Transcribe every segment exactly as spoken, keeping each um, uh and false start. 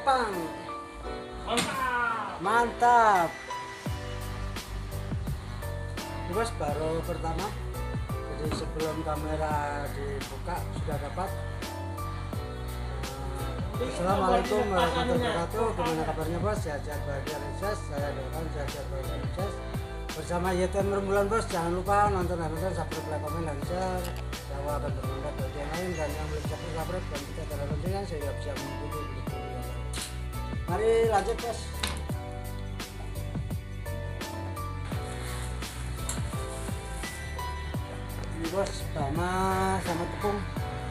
Jepang. Mantap. Mantap. Ini bos baru pertama. Jadi sebelum kamera dibuka sudah dapat. Assalamualaikum warahmatullahi wabarakatuh. Gimana kabarnya bos? Sehat-sehat bahagia sukses. Saya doakan sehat-sehat bahagia sukses. Bersama Y T M Rembulan bos. Jangan lupa nonton dan nonton, subscribe, like, komen, dan share. Saya akan bermanfaat bagi yang lain dan yang belum subscribe dan kita adalah loncengnya sehingga bisa mengikuti video yang lain. Mari lanjut bos. Ini bos, sama sama tepung.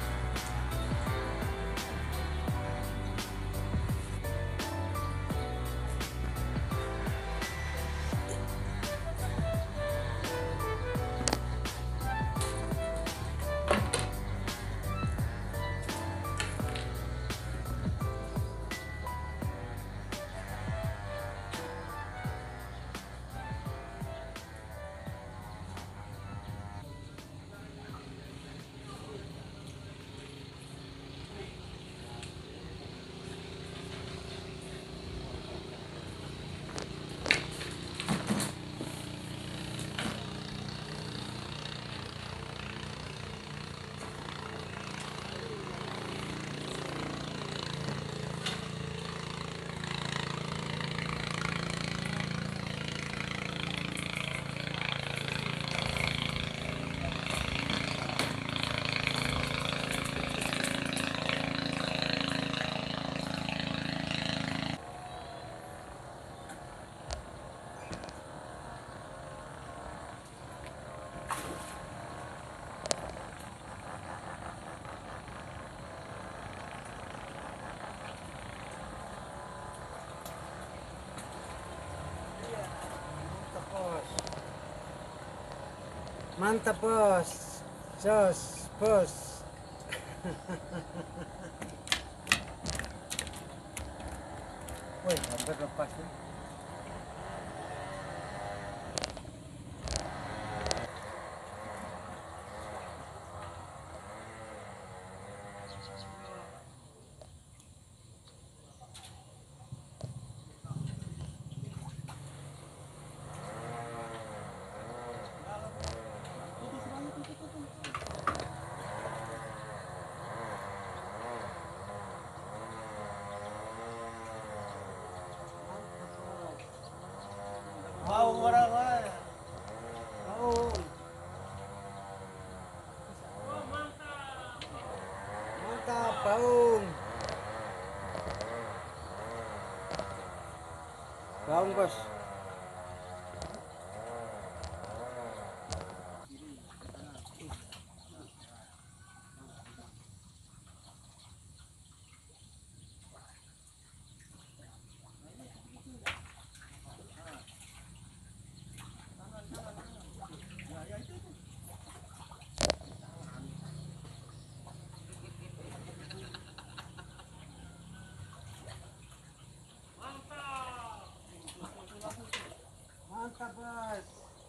Mantap bos, jos bos. Woi, hampir lepas nih. Mau orang lain. Oh. Mantap, baung. Baung bos. Mantap bos.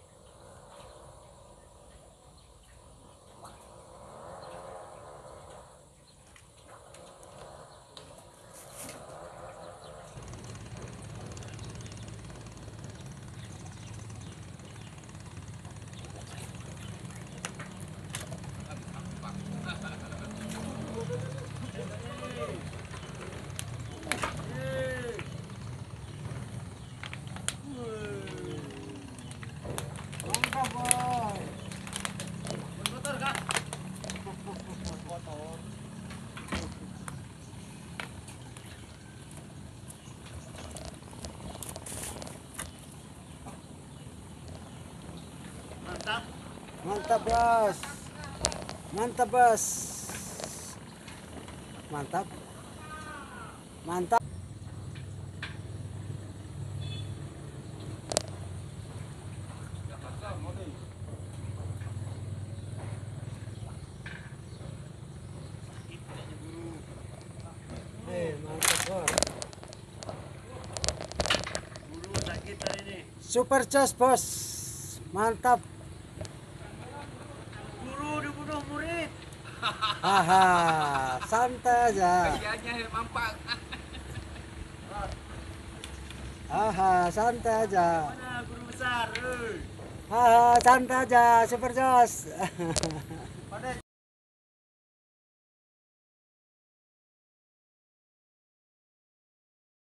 Mantap bos. Motor kah? Motor. Mantap. Mantap bos. Mantap bos. Mantap. Mantap. Eh, mantap bos. Buru sakit hari ini. Super jos bos. Mantap. Guru dibunuh murid. Haha, santai aja. Kayaknya mampak. Haha, santai aja. Mana guru besar? eh? Haha, santai aja, Super Jos. Pada